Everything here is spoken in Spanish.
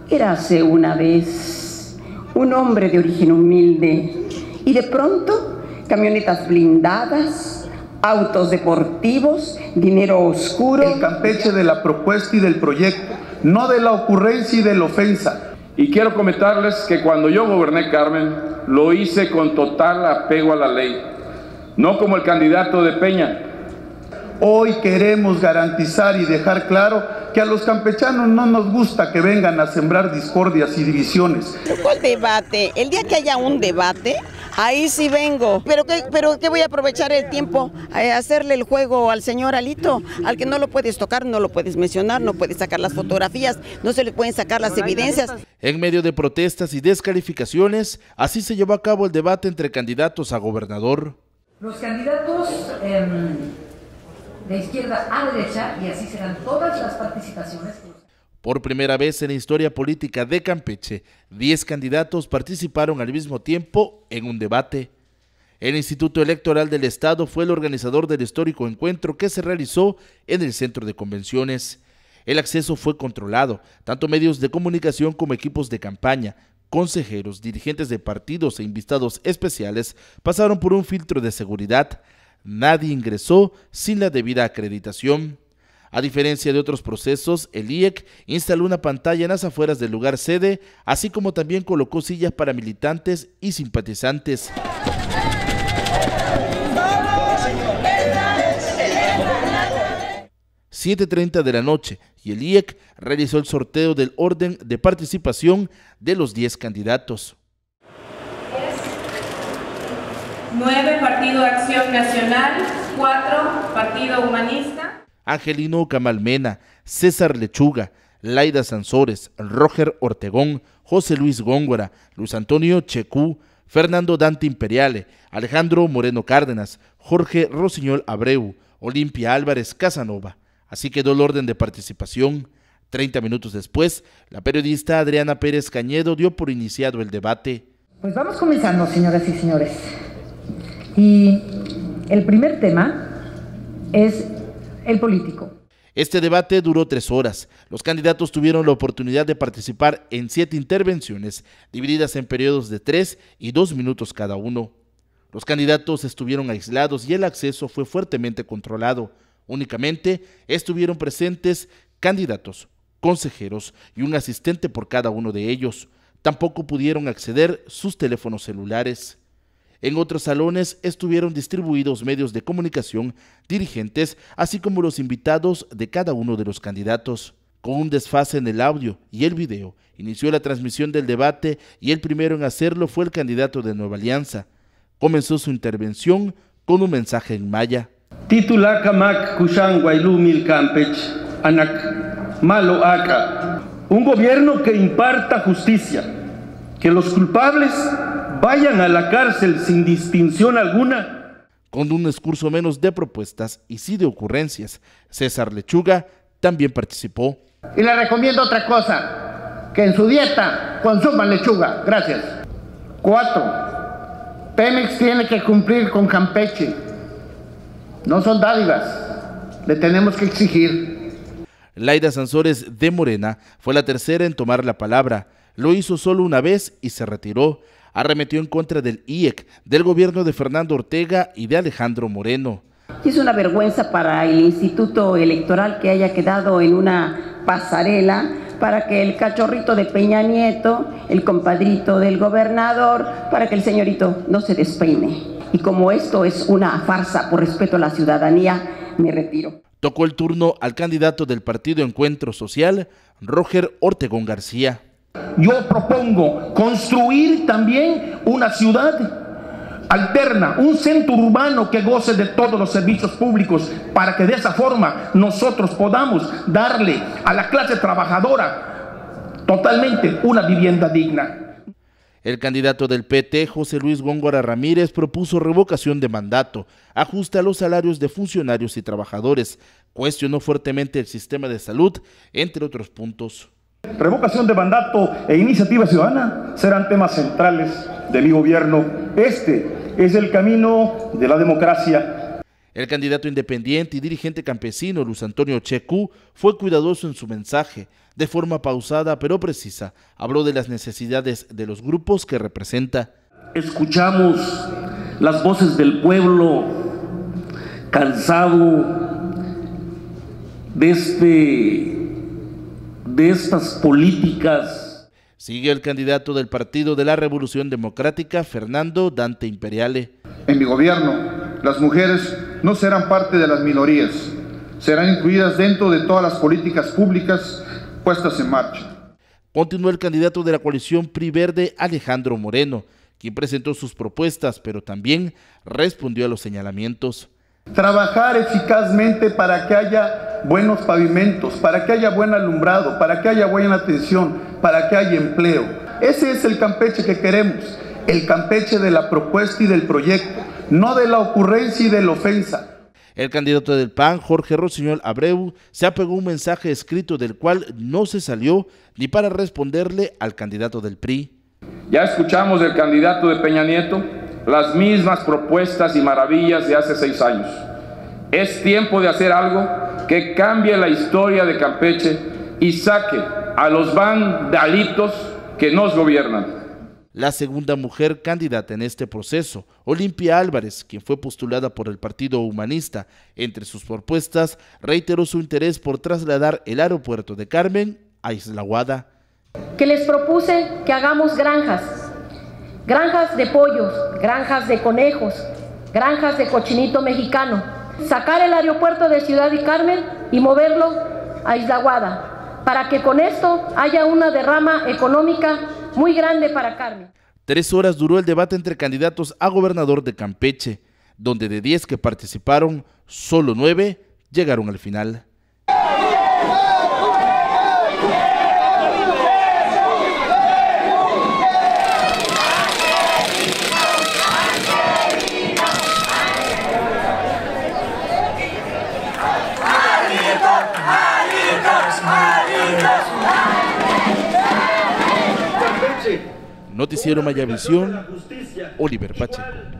Érase una vez un hombre de origen humilde y de pronto camionetas blindadas, autos deportivos, dinero oscuro. El Campeche de la propuesta y del proyecto, no de la ocurrencia y de la ofensa. Y quiero comentarles que cuando yo goberné Carmen, lo hice con total apego a la ley, no como el candidato de Peña. Hoy queremos garantizar y dejar claro que a los campechanos no nos gusta que vengan a sembrar discordias y divisiones. ¿Cuál debate? El día que haya un debate, ahí sí vengo. ¿Pero qué voy a aprovechar el tiempo a hacerle el juego al señor Alito? Al que no lo puedes tocar, no lo puedes mencionar, no puedes sacar las fotografías, no se le pueden sacar las evidencias. En medio de protestas y descalificaciones, así se llevó a cabo el debate entre candidatos a gobernador. Los candidatos de izquierda a derecha, y así serán todas las participaciones. Por primera vez en la historia política de Campeche, 10 candidatos participaron al mismo tiempo en un debate. El Instituto Electoral del Estado fue el organizador del histórico encuentro que se realizó en el centro de convenciones. El acceso fue controlado, tanto medios de comunicación como equipos de campaña, consejeros, dirigentes de partidos e invitados especiales pasaron por un filtro de seguridad. Nadie ingresó sin la debida acreditación. A diferencia de otros procesos, el IEC instaló una pantalla en las afueras del lugar sede, así como también colocó sillas para militantes y simpatizantes. ...7:30 de la noche y el IEC realizó el sorteo del orden de participación de los 10 candidatos. 9, Partido Acción Nacional. 4, Partido Humanista. Angelino Camalmena, César Lechuga, Laida Sansores, Roger Ortegón, José Luis Góngora, Luis Antonio Checú, Fernando Dante Imperiale, Alejandro Moreno Cárdenas, Jorge Rosiñol Abreu, Olimpia Álvarez Casanova. Así quedó el orden de participación. 30 minutos después, la periodista Adriana Pérez Cañedo dio por iniciado el debate. Pues vamos comenzando, señoras y señores. Y el primer tema es el político. Este debate duró 3 horas. Los candidatos tuvieron la oportunidad de participar en 7 intervenciones, divididas en periodos de 3 y 2 minutos cada uno. Los candidatos estuvieron aislados y el acceso fue fuertemente controlado. Únicamente estuvieron presentes candidatos, consejeros y un asistente por cada uno de ellos. Tampoco pudieron acceder sus teléfonos celulares. En otros salones estuvieron distribuidos medios de comunicación, dirigentes, así como los invitados de cada uno de los candidatos. Con un desfase en el audio y el video, inició la transmisión del debate y el primero en hacerlo fue el candidato de Nueva Alianza. Comenzó su intervención con un mensaje en maya. Titulakamak kushan Guaylumil Campech, anak malo aka. Un gobierno que imparta justicia, que los culpables vayan a la cárcel sin distinción alguna. Con un discurso menos de propuestas y sí de ocurrencias, César Lechuga también participó. Y le recomiendo otra cosa, que en su dieta consuman lechuga. Gracias. 4. Pemex tiene que cumplir con Campeche. No son dádivas, le tenemos que exigir. Laida Sansores de Morena fue la tercera en tomar la palabra. Lo hizo solo una vez y se retiró. Arremetió en contra del IEC, del gobierno de Fernando Ortega y de Alejandro Moreno. Es una vergüenza para el Instituto Electoral que haya quedado en una pasarela para que el cachorrito de Peña Nieto, el compadrito del gobernador, para que el señorito no se despeine. Y como esto es una farsa por respeto a la ciudadanía, me retiro. Tocó el turno al candidato del Partido Encuentro Social, Roger Ortegón García. Yo propongo construir también una ciudad alterna, un centro urbano que goce de todos los servicios públicos, para que de esa forma nosotros podamos darle a la clase trabajadora totalmente una vivienda digna. El candidato del PT, José Luis Góngora Ramírez, propuso revocación de mandato, ajuste a los salarios de funcionarios y trabajadores, cuestionó fuertemente el sistema de salud, entre otros puntos. Revocación de mandato e iniciativa ciudadana serán temas centrales de mi gobierno. Este es el camino de la democracia. El candidato independiente y dirigente campesino Luis Antonio Checú fue cuidadoso en su mensaje. De forma pausada pero precisa, habló de las necesidades de los grupos que representa. Escuchamos las voces del pueblo cansado de estas políticas. Sigue el candidato del Partido de la Revolución Democrática, Fernando Dante Imperiale. En mi gobierno, las mujeres no serán parte de las minorías, serán incluidas dentro de todas las políticas públicas puestas en marcha. Continuó el candidato de la coalición PRI Verde, Alejandro Moreno, quien presentó sus propuestas, pero también respondió a los señalamientos. Trabajar eficazmente para que haya buenos pavimentos, para que haya buen alumbrado, para que haya buena atención, para que haya empleo. Ese es el Campeche que queremos, el Campeche de la propuesta y del proyecto, no de la ocurrencia y de la ofensa. El candidato del PAN, Jorge Rossinyol Abreu, se apegó a un mensaje escrito del cual no se salió ni para responderle al candidato del PRI. Ya escuchamos del candidato de Peña Nieto las mismas propuestas y maravillas de hace 6 años. Es tiempo de hacer algo que cambie la historia de Campeche y saque a los vandalitos que nos gobiernan. La segunda mujer candidata en este proceso, Olimpia Álvarez, quien fue postulada por el Partido Humanista, entre sus propuestas reiteró su interés por trasladar el aeropuerto de Carmen a Isla Guada. Que les propuse que hagamos granjas de pollos, granjas de conejos, granjas de cochinito mexicano, sacar el aeropuerto de Ciudad y Carmen y moverlo a Isla Guada, para que con esto haya una derrama económica muy grande para Carmen. 3 horas duró el debate entre candidatos a gobernador de Campeche, donde de 10 que participaron, solo 9 llegaron al final. Noticiero Mayavisión, Oliver Pacheco.